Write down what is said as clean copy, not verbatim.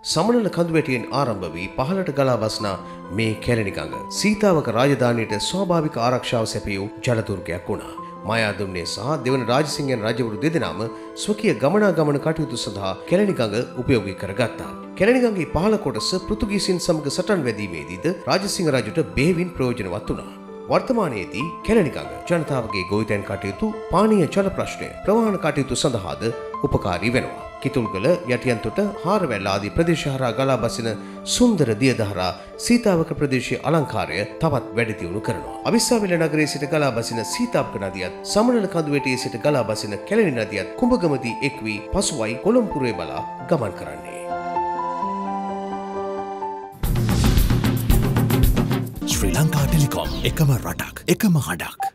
සමනල කඳුවැටියෙන් ආරම්භ වී පහළට ගලා බස්නා මේ කැලණි ගඟ සීතාවක රාජධානියට ස්වාභාවික ආරක්ෂාව සැපයූ ජලදුර්ගයක් වුණා. මායාදුන්නේ සහ දෙවන රාජසිංහයන් රජවරු දෙදෙනාම ස්වකීය ගමනාගමන කටයුතු සඳහා කැලණි ගඟ උපයෝගී කරගත්තා. කැලණි ගඟේ පහළ කොටස පෘතුගීසින් සමග සටන් වැදීමේදීද රාජසිංහ රජුට බෙහෙවින් ප්‍රයෝජනවත් වුණා. වර්තමානයේදී කැලණි ගඟ ජනතාවගේ ගොවිතැන් කටයුතු, පානීය ජල ප්‍රශ්නය, ප්‍රවාහන කටයුතු සඳහාද උපකාරී වෙනවා. කිතුල්ගල, යටියන්තොට, හාරවැල් ආදී ප්‍රදේශ හරහා ගලා බසින සුන්දර දියදහරා සීතාවක ප්‍රදේශයේ අලංකාරය තවත් වැඩි දියුණු කරනවා. අවිස්සාවේල නගරයේ සිට ගලා බසින සීතාවක නදියත්, සමනල කඳුවැටියේ සිට ගලා බසින කැලණි නදියත් කුඹගමදී එක් වී පසුවයි කොළඹුරේ බලා ගමන් කරන්නේ. ශ්‍රී ලංකා ටෙලිකොම් එකම රටක් එකම හඬක්.